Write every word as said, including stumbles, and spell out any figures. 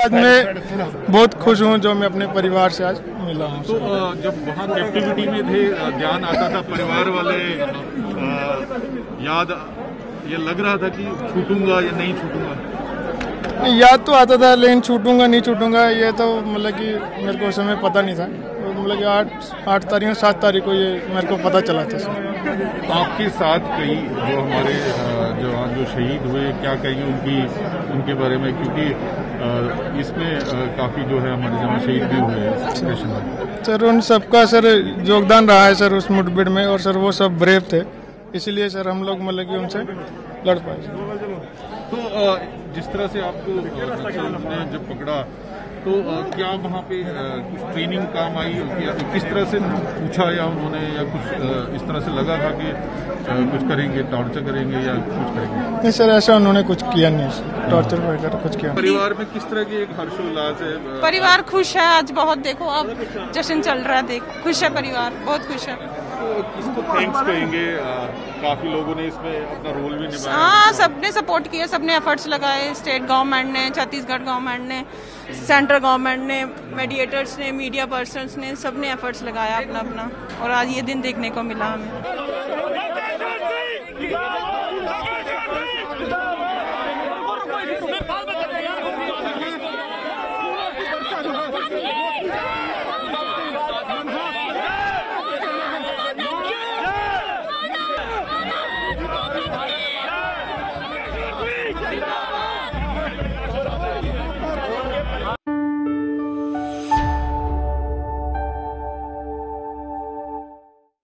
आज मैं बहुत खुश हूँ जो मैं अपने परिवार से आज मिला हूँ। तो जब वहाँ कैप्टिविटी में थे, ध्यान आता था परिवार वाले, याद ये लग रहा था कि छूटूंगा या नहीं छूटूंगा? याद तो आता था, लेकिन छूटूंगा नहीं छूटूंगा ये तो मतलब कि मेरे को उस समय पता नहीं था। मतलब कि आठ आठ तारीख सात तारीख को ये मेरे को पता चला था। आपके साथ कई जो हमारे जवान जो शहीद हुए, क्या कहेंगे उनकी उनके बारे में, क्योंकि इसमें काफ़ी जो है हमारे जवान शहीद भी हुए सर। उन सबका सर योगदान रहा है सर उस मुठभेड़ में, और सर वो सब ब्रेव थे, इसलिए सर हम लोग मतलब कि उनसे लड़ पाए। तो जिस तरह से आपको ने जब पकड़ा तो क्या वहाँ पे कुछ ट्रेनिंग काम आई, या किस तरह से पूछा या उन्होंने, या कुछ इस तरह से लगा था कि कुछ करेंगे, टॉर्चर करेंगे या कुछ करेंगे? नहीं सर, ऐसा उन्होंने कुछ किया नहीं, टॉर्चर वगैरह कुछ किया। परिवार में किस तरह की एक हर्षोल्लास है? परिवार खुश है आज बहुत, देखो अब जश्न चल रहा है, देख खुश है परिवार, बहुत खुश है। तो किसको थैंक्स कहेंगे? काफी लोगों ने इसमें अपना रोल भी निभाया। हाँ, सबने सपोर्ट किया, सबने एफर्ट्स लगाए, स्टेट गवर्नमेंट ने, छत्तीसगढ़ गवर्नमेंट ने, सेंट्रल गवर्नमेंट ने, मीडिएटर्स ने, मीडिया पर्सन्स ने, सबने एफर्ट्स लगाया अपना अपना, और आज ये दिन देखने को मिला हमें।